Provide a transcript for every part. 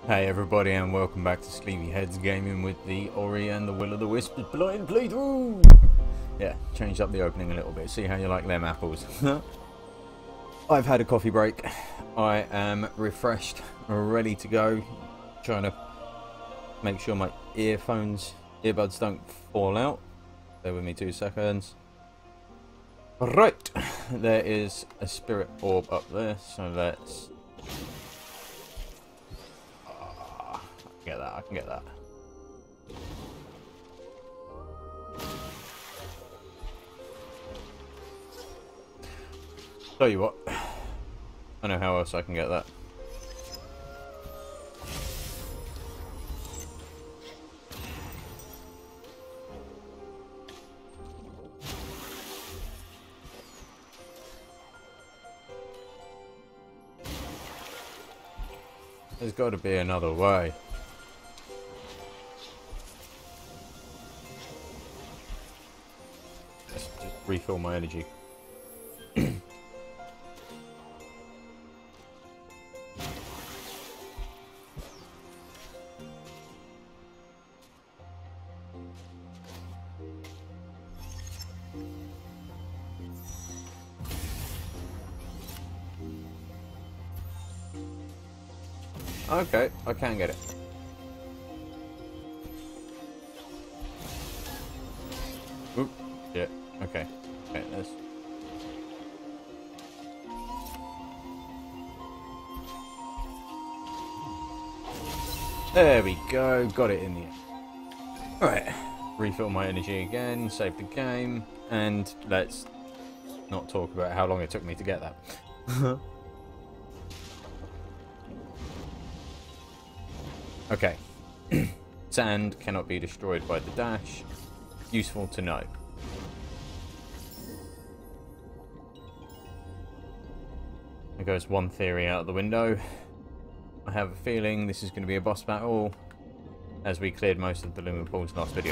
Hey everybody, and welcome back to Sleepyheads Gaming with the Ori and the Will of the Wisps blind playthrough! Yeah, changed up the opening a little bit, see how you like them apples. I've had a coffee break, I am refreshed, ready to go, trying to make sure my earbuds don't fall out. Bear with me 2 seconds. Right, there is a spirit orb up there, so let's... I can get that. Tell you what, I know how else I can get that. There's got to be another way. Refill my energy. Okay, I can get it. Oop, yeah, okay. Okay, let's... There we go, got it in the end. Right, refill my energy again, save the game, and let's not talk about how long it took me to get that. Okay. Sand cannot be destroyed by the dash. Useful to know. There goes one theory out of the window. I have a feeling this is going to be a boss battle, as we cleared most of the lumen pools last video.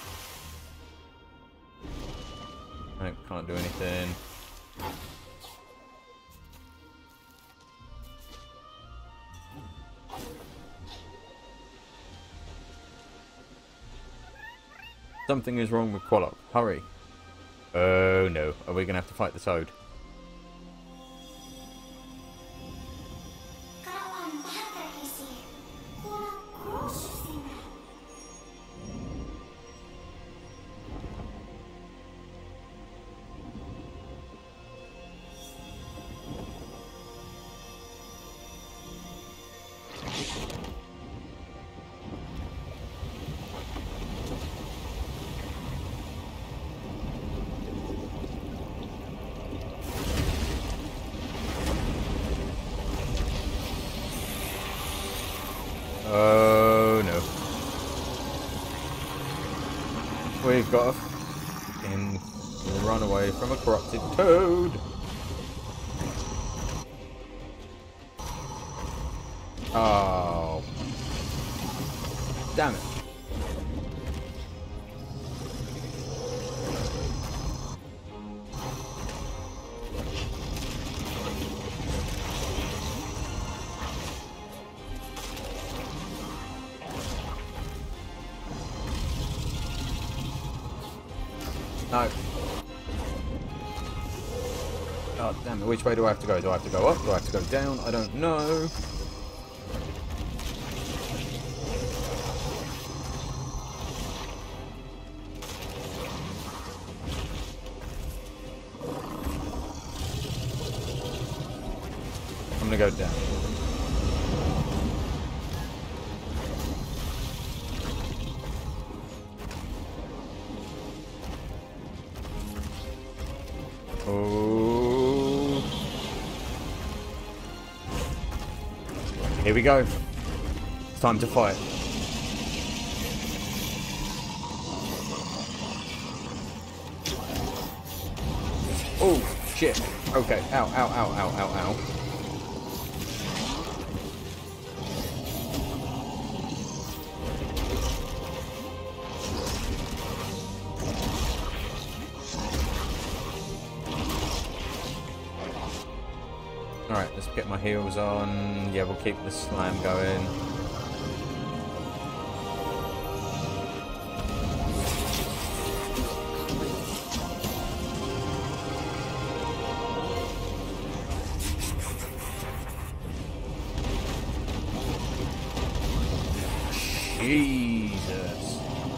Nope, can't do anything. Something is wrong with Kwolok. Hurry. Oh no, are we going to have to fight the toad? Oh no. We've got a fucking run away from a corrupted toad. Oh. Damn it. No. Oh, damn it. Which way do I have to go? Do I have to go up? Do I have to go down? I don't know. I'm gonna go down. Oh. Here we go. It's time to fight. Oh, shit. Okay. Ow, ow, ow, ow, ow, ow. Alright, let's get my heals on. Yeah, we'll keep the slam going. Jesus.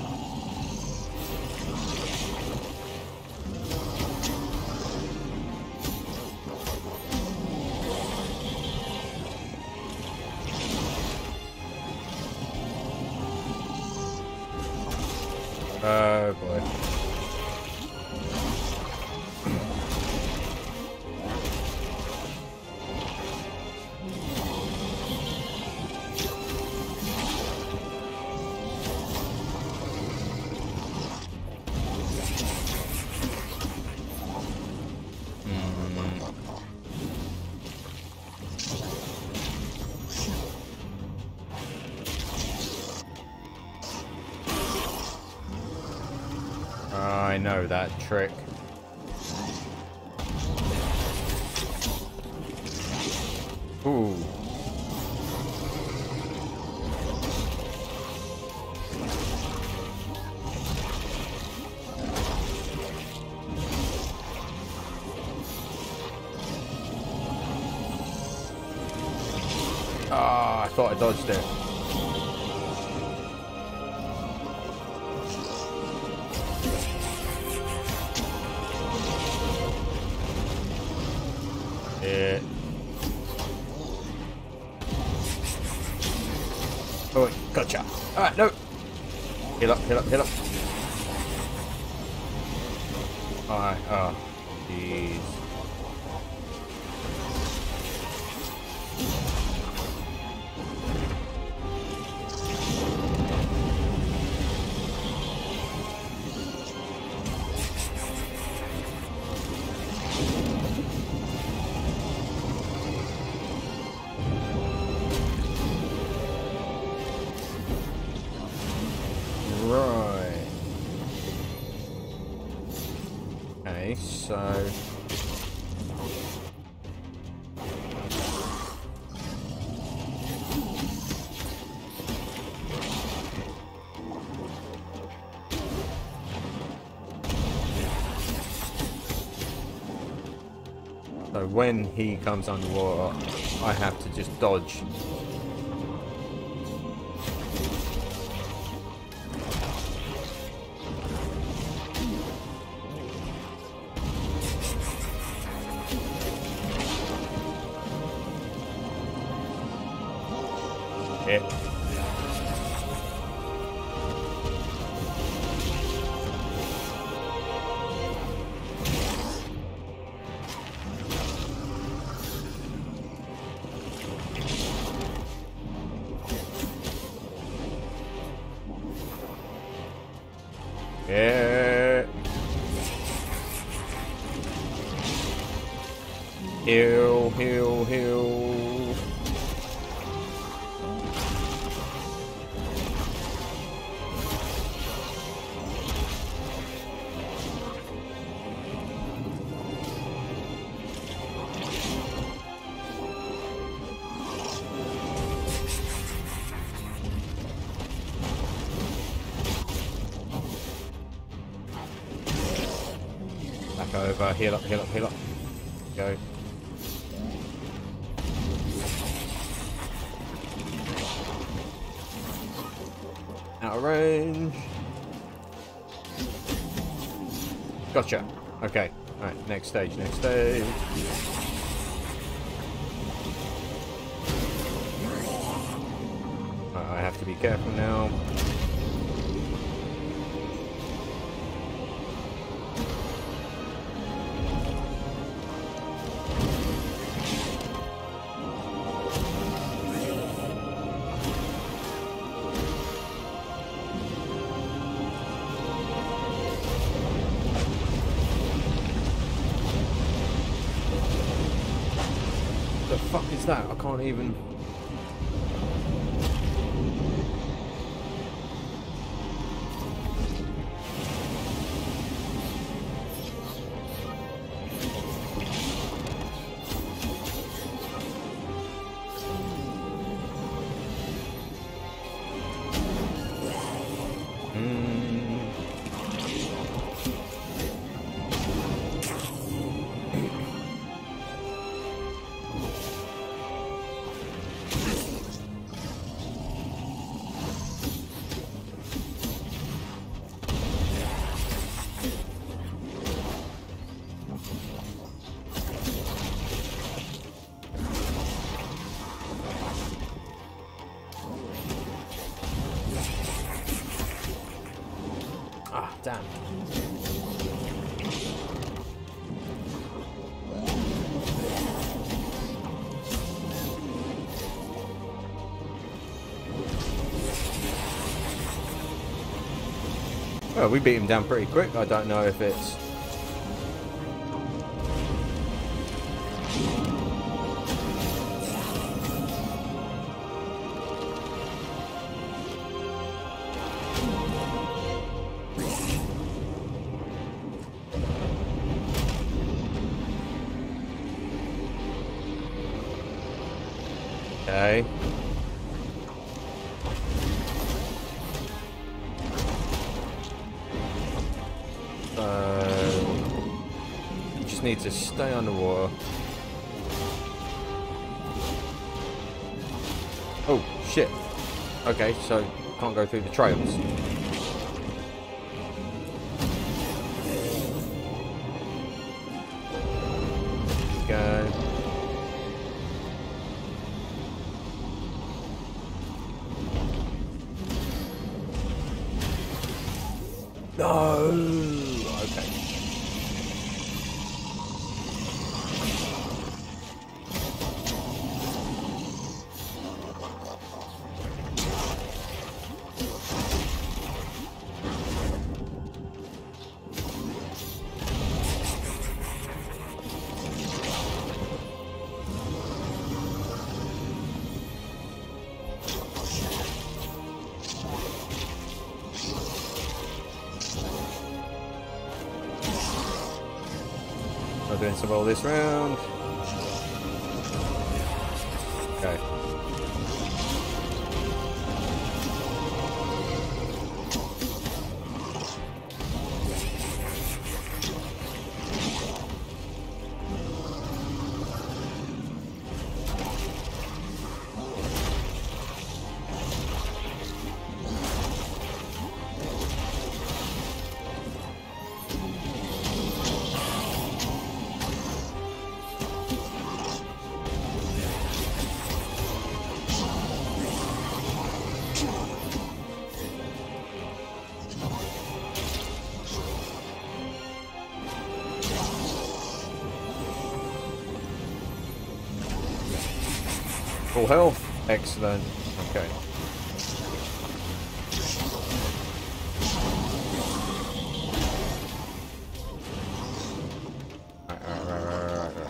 Oh boy. I know that trick. Ooh. Ah, I thought I dodged it. Yeah. Oh, gotcha. Alright, no. Heal up, heal up, heal up. Alright, oh. Jeez. Right. Okay, so... So when he comes underwater, I have to just dodge. Yeah. Yeah. Heal, heal, heal. Back over, heal up, heal up, heal up. Go. Out of range. Gotcha. Okay. Alright, next stage, next stage. Right, I have to be careful now. The fuck is that? I can't even... damn. Well, we beat him down pretty quick. I don't know if it's... Okay. You just need to stay underwater. Oh, shit. Okay, so can't go through the trails. Go. No. Okay. I'm doing some all this round. Okay. Full health. Excellent. Okay. Right.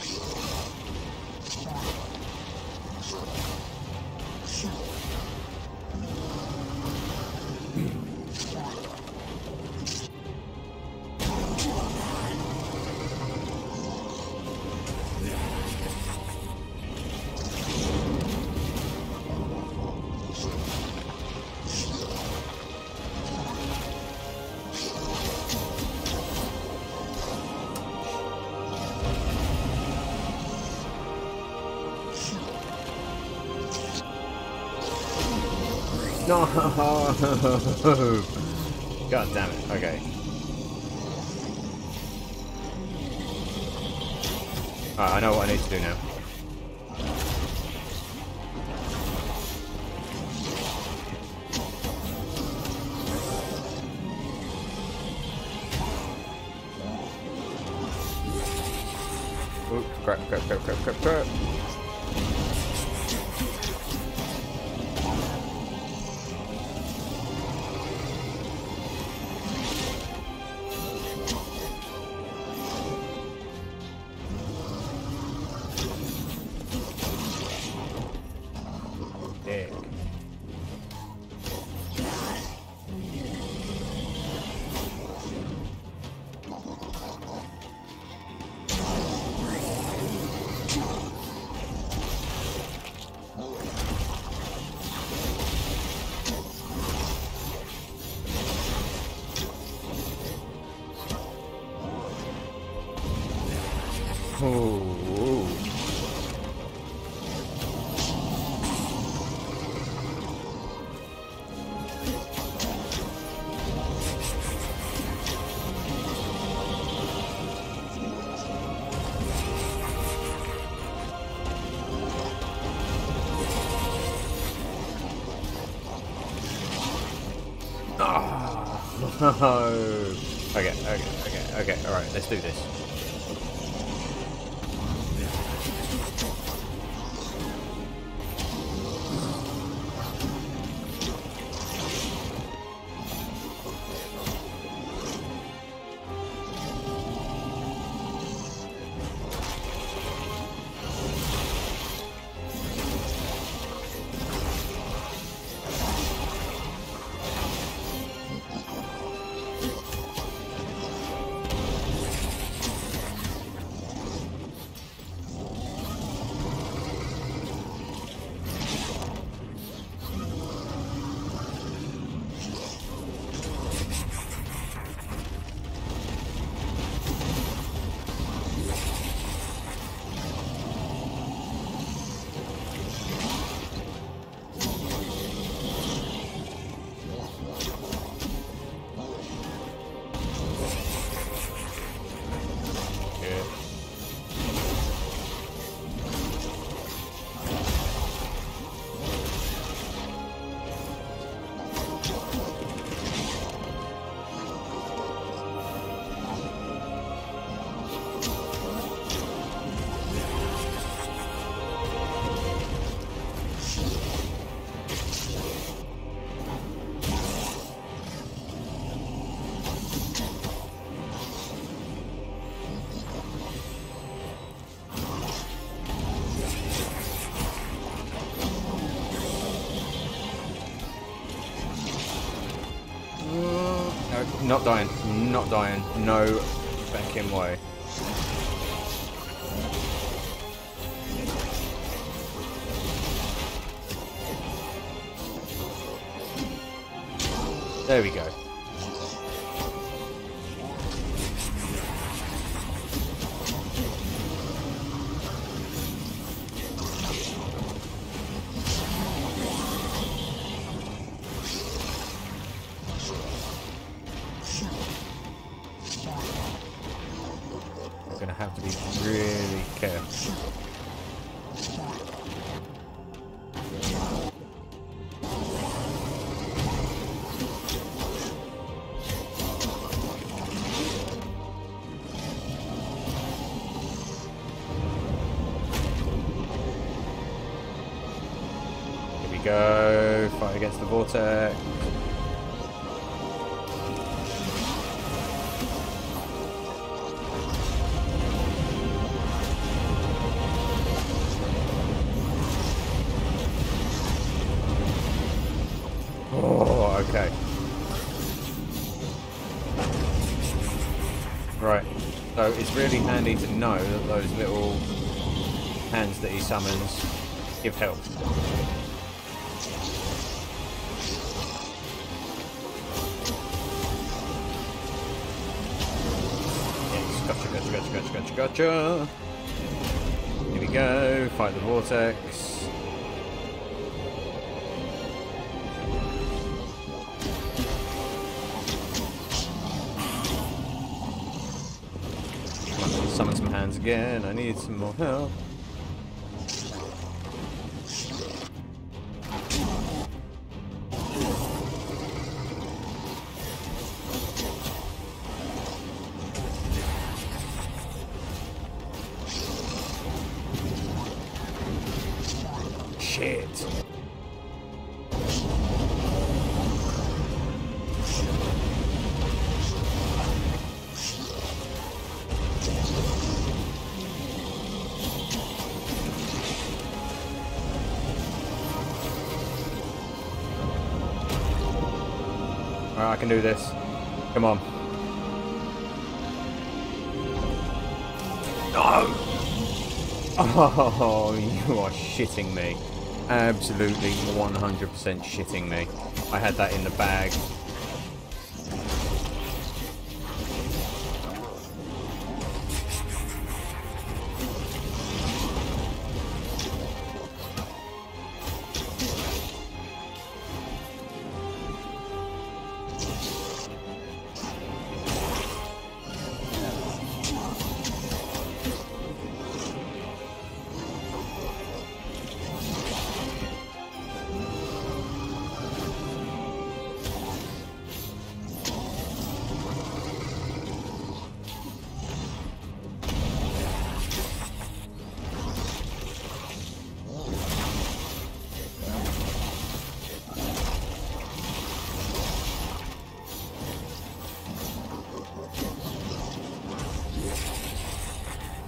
No! God damn it. Okay. Alright, I know what I need to do now. Ooh, crap. Egg. Ooh. Okay, alright, let's do this. Not dying. Not dying. No banking way. There we go. We're gonna have to be really careful. Here we go. Fight against the vortex. Oh, okay. Right. So it's really handy to know that those little hands that he summons give help. Yes, gotcha. Here we go. Fight the vortex. Summon some hands again. I need some more help. Shit. Alright, I can do this. Come on. No! Oh, you are shitting me. Absolutely 100% shitting me. I had that in the bag.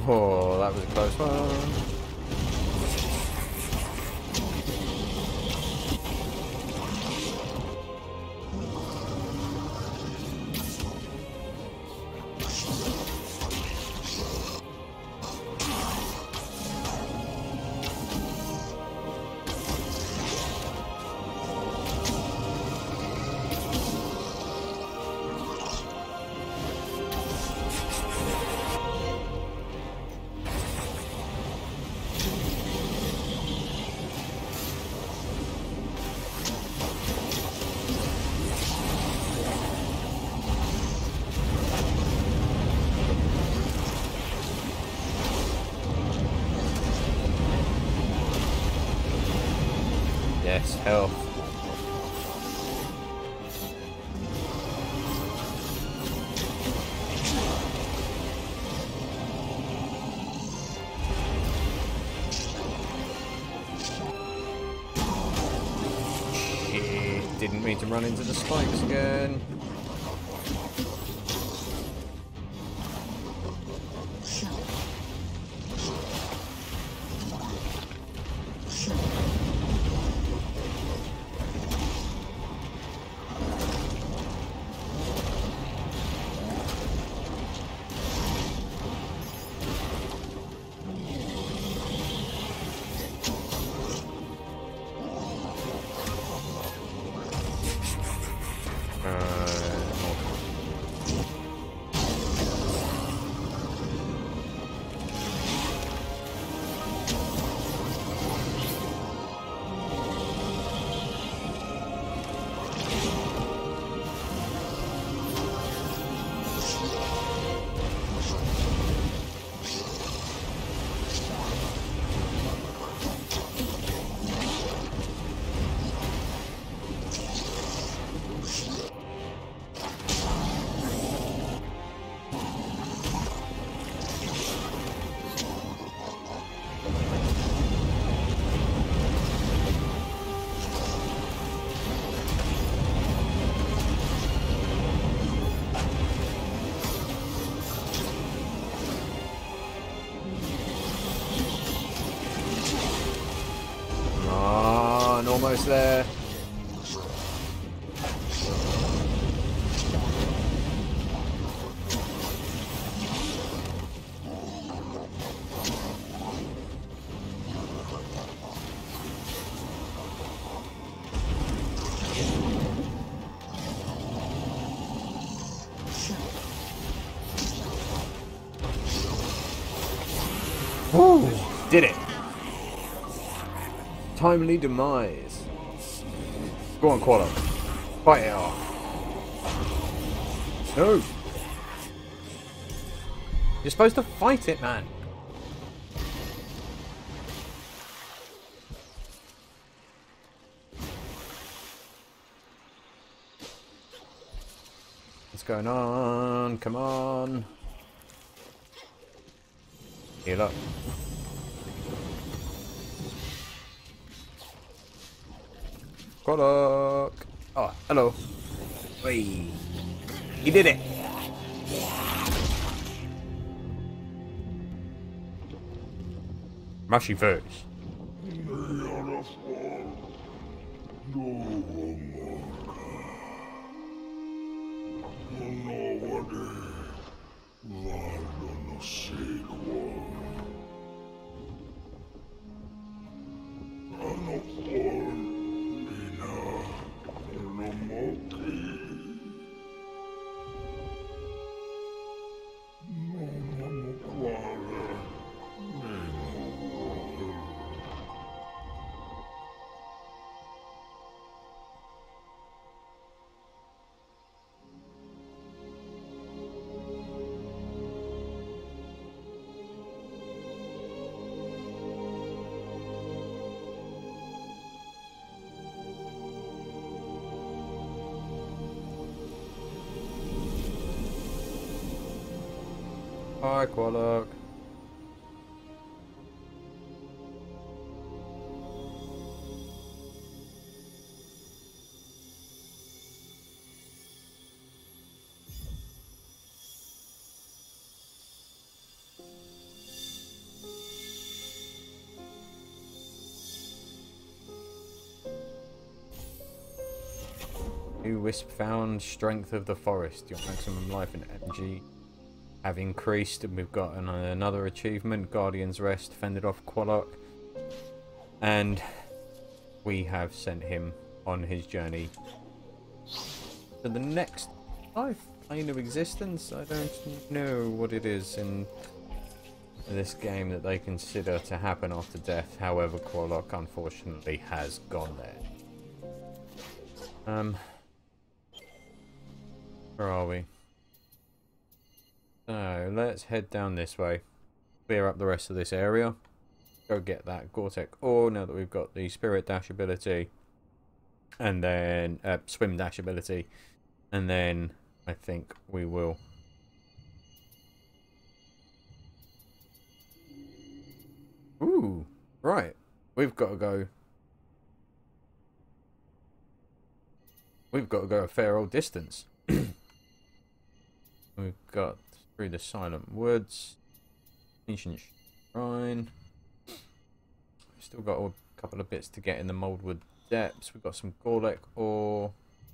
Oh, that was a close one. Yes, health. Shit, didn't mean to run into the spikes again. Almost there. Woo! Did it. Timely demise. Go on, Kwolok. Fight it off. No. You're supposed to fight it, man. What's going on? Come on. Heal up. Kwolok. Oh, hello. Wait. He did it. Mushy first. Hi, Kwolok. New wisp found. Strength of the forest. Your maximum life and energy have increased. And we've got another achievement. Guardian's Rest. Fended off Kwolok. And we have sent him on his journey to the next plane of existence. I don't know what it is in this game that they consider to happen after death. However, Kwolok unfortunately has gone there. Where are we? So let's head down this way. Clear up the rest of this area. Go get that Gore-Tex ore now that we've got the Spirit Dash ability. And then Swim Dash ability. And then I think we will ooh, right. We've got to go. We've got to go a fair old distance. We've got through the Silent Woods, Ancient Shrine. We've still got a couple of bits to get in the Moldwood Depths. We've got some Kwolok ore.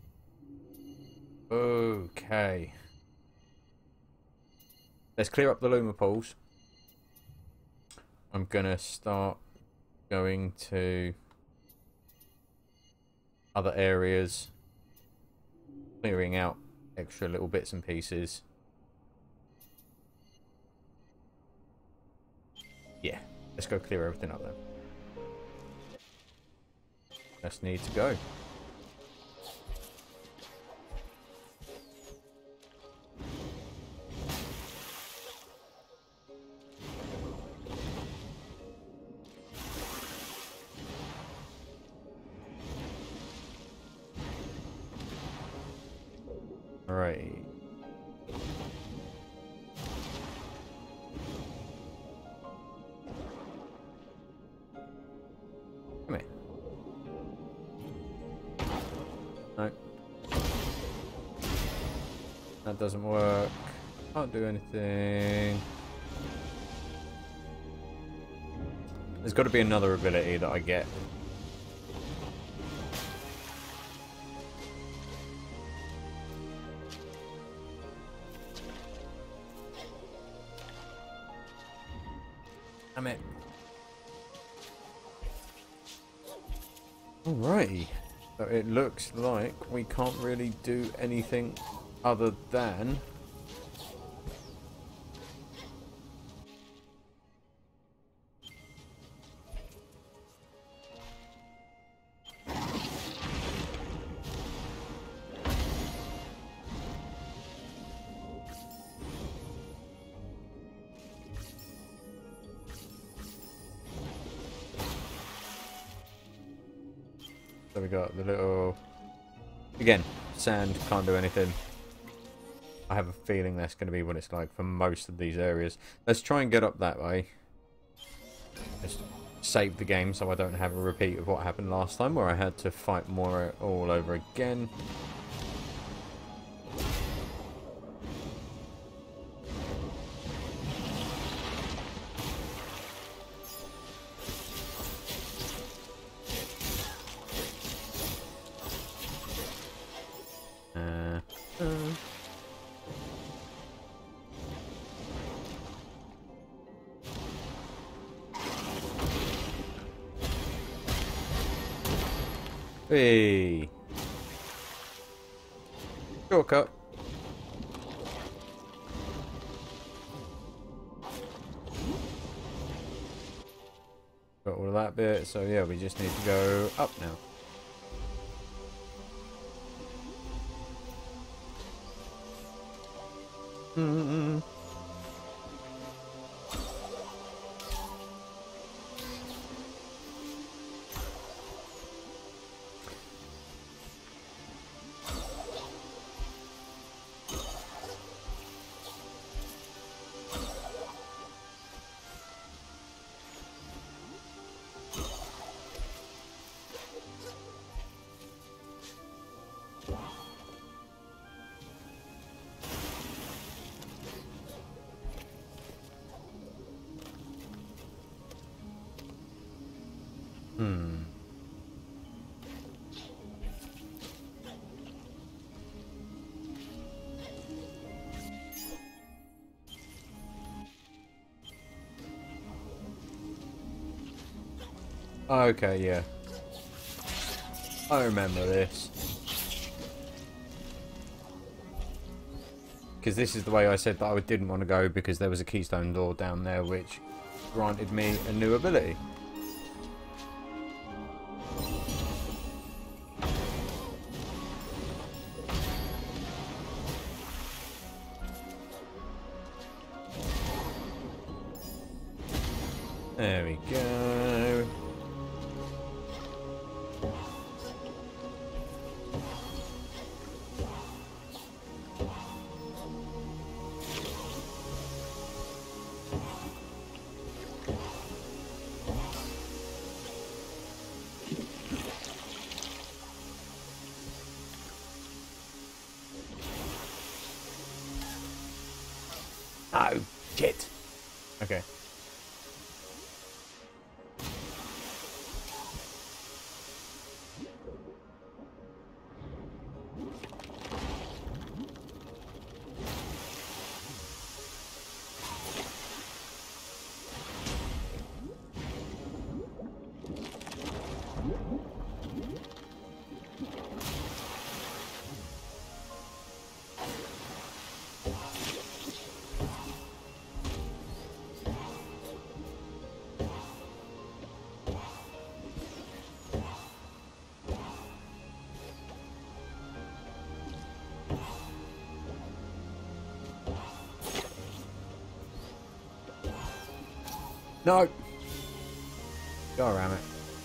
Okay. Let's clear up the Luma pools. I'm gonna start going to other areas, clearing out extra little bits and pieces. Yeah, let's go clear everything up then. Just need to go. Right. Come here. No. That doesn't work. Can't do anything. There's got to be another ability that I get. Damn it. Alrighty. So it looks like we can't really do anything other than so we got the little, again, sand, can't do anything. I have a feeling that's going to be what it's like for most of these areas. Let's try and get up that way. Just save the game so I don't have a repeat of what happened last time where I had to fight more all over again. Hey. Shortcut. Got all of that bit, so yeah, we just need to go up now. Okay, yeah. I remember this. Because this is the way I said that I didn't want to go, because there was a keystone door down there which granted me a new ability. There we go. Oh, shit. Okay. No! Go around it.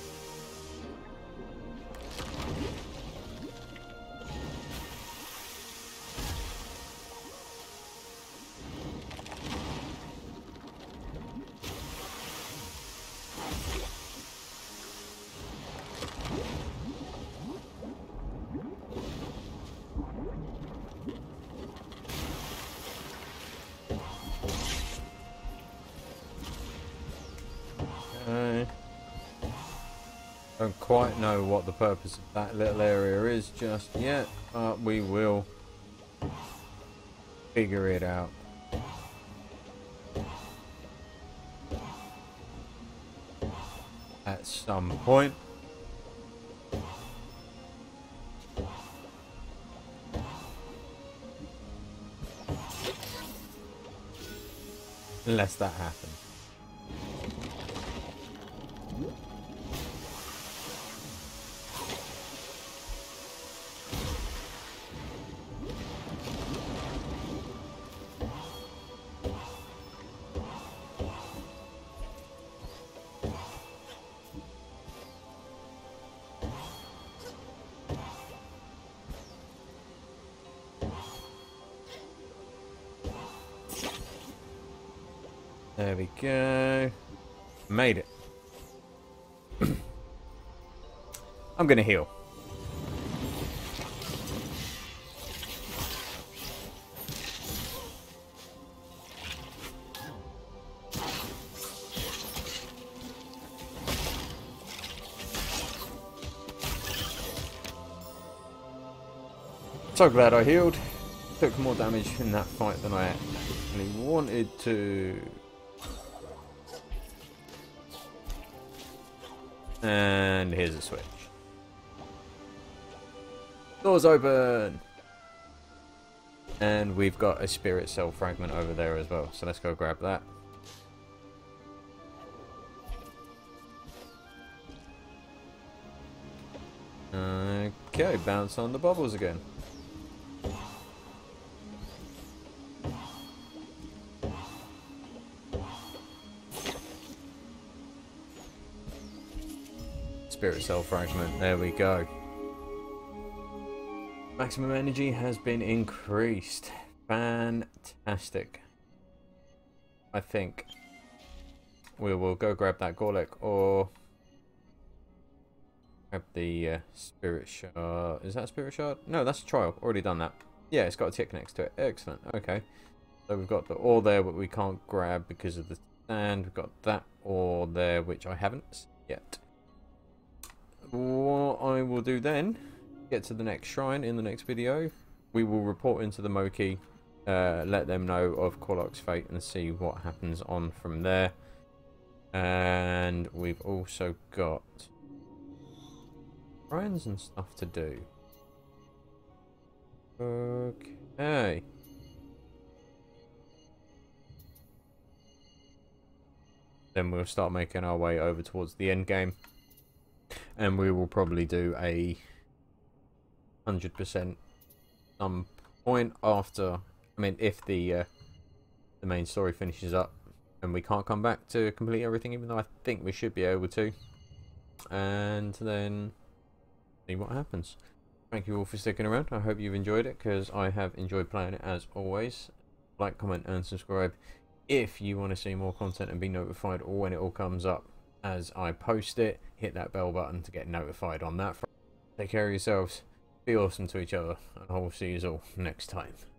Don't quite know what the purpose of that little area is just yet, but we will figure it out. At some point. Unless that happens. There we go. Made it. I'm gonna heal. So glad I healed. Took more damage in that fight than I actually wanted to. And here's a switch. Doors open! And we've got a spirit cell fragment over there as well. So let's go grab that. Okay, bounce on the bubbles again. Spirit cell fragment, there we go. Maximum energy has been increased. Fantastic. I think we will go grab that Kwolok or grab the spirit shard. Is that a spirit shard? No, that's a trial. Already done that. Yeah, it's got a tick next to it. Excellent. Okay. So we've got the ore there, but we can't grab because of the stand. We've got that ore there, which I haven't yet. What I will do then, get to the next shrine in the next video. We will report into the Moki, let them know of Kwolok's fate and see what happens on from there. And we've also got friends and stuff to do. Okay. Then we'll start making our way over towards the end game. And we will probably do a 100% some point after. I mean, if the main story finishes up and we can't come back to complete everything, even though I think we should be able to. And then see what happens. Thank you all for sticking around. I hope you've enjoyed it, because I have enjoyed playing it as always. Like, comment and subscribe if you want to see more content and be notified or when it all comes up as I post it. Hit that bell button to get notified on that. Take care of yourselves, be awesome to each other, and I will see you all next time.